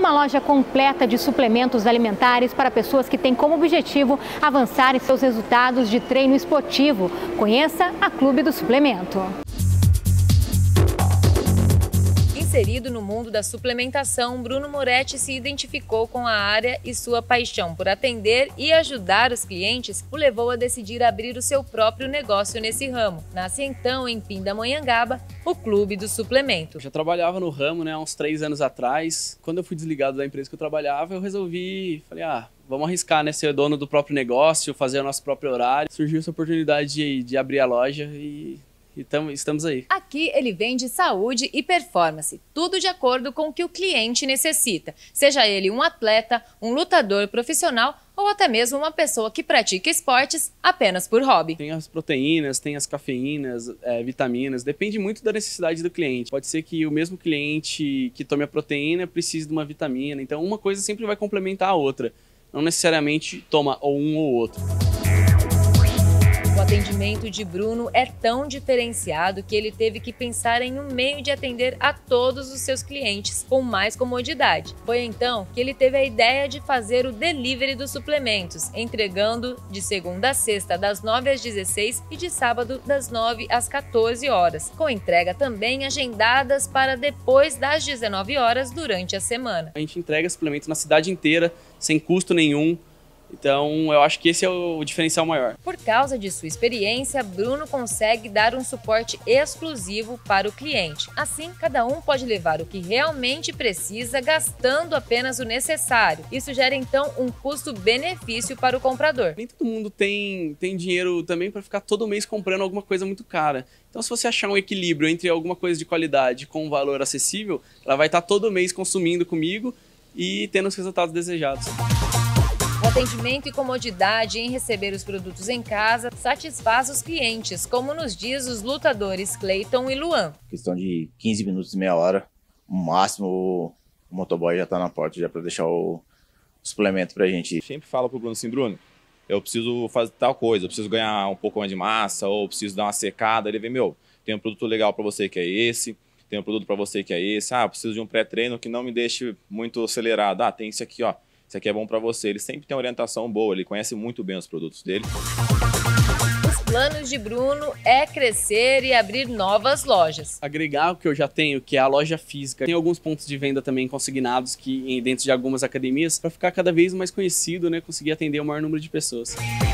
uma loja completa de suplementos alimentares para pessoas que têm como objetivo avançar em seus resultados de treino esportivo. Conheça a Clube do Suplemento. Inserido no mundo da suplementação, Bruno Moretti se identificou com a área e sua paixão por atender e ajudar os clientes o levou a decidir abrir o seu próprio negócio nesse ramo. Nasce então, em Pindamonhangaba, o Clube do Suplemento. Eu já trabalhava no ramo, há uns 3 anos atrás. Quando eu fui desligado da empresa que eu trabalhava, eu falei, vamos arriscar, ser dono do próprio negócio, fazer o nosso próprio horário. Surgiu essa oportunidade de abrir a loja e estamos aí. Aqui ele vende saúde e performance, tudo de acordo com o que o cliente necessita. Seja ele um atleta, um lutador profissional ou até mesmo uma pessoa que pratica esportes apenas por hobby. Tem as proteínas, tem as cafeínas, vitaminas, depende muito da necessidade do cliente. Pode ser que o mesmo cliente que tome a proteína precise de uma vitamina, então uma coisa sempre vai complementar a outra. Não necessariamente toma ou um ou outro. O atendimento de Bruno é tão diferenciado que ele teve que pensar em um meio de atender a todos os seus clientes com mais comodidade. Foi então que ele teve a ideia de fazer o delivery dos suplementos, entregando de segunda a sexta das 9 às 16 e de sábado das 9 às 14 horas, com entrega também agendadas para depois das 19 horas durante a semana. A gente entrega suplementos na cidade inteira, sem custo nenhum. Então, eu acho que esse é o diferencial maior. Por causa de sua experiência, Bruno consegue dar um suporte exclusivo para o cliente. Assim, cada um pode levar o que realmente precisa, gastando apenas o necessário. Isso gera, então, um custo-benefício para o comprador. Nem todo mundo tem dinheiro também para ficar todo mês comprando alguma coisa muito cara. Então, se você achar um equilíbrio entre alguma coisa de qualidade com um valor acessível, ela vai estar todo mês consumindo comigo e tendo os resultados desejados. O atendimento e comodidade em receber os produtos em casa satisfaz os clientes, como nos diz os lutadores Cleiton e Luan. Questão de 15 minutos, meia hora, no máximo o motoboy já está na porta já para deixar o suplemento para a gente. Sempre falo pro Bruno assim, Bruno, eu preciso fazer tal coisa, eu preciso ganhar um pouco mais de massa, ou preciso dar uma secada. Ele vem, tem um produto legal para você que é esse, tem um produto para você que é esse, eu preciso de um pré-treino que não me deixe muito acelerado, tem esse aqui, Isso aqui é bom para você. Ele sempre tem uma orientação boa, ele conhece muito bem os produtos dele. Os planos de Bruno é crescer e abrir novas lojas. Agregar o que eu já tenho, que é a loja física. Tem alguns pontos de venda também consignados dentro de algumas academias, para ficar cada vez mais conhecido, conseguir atender o maior número de pessoas.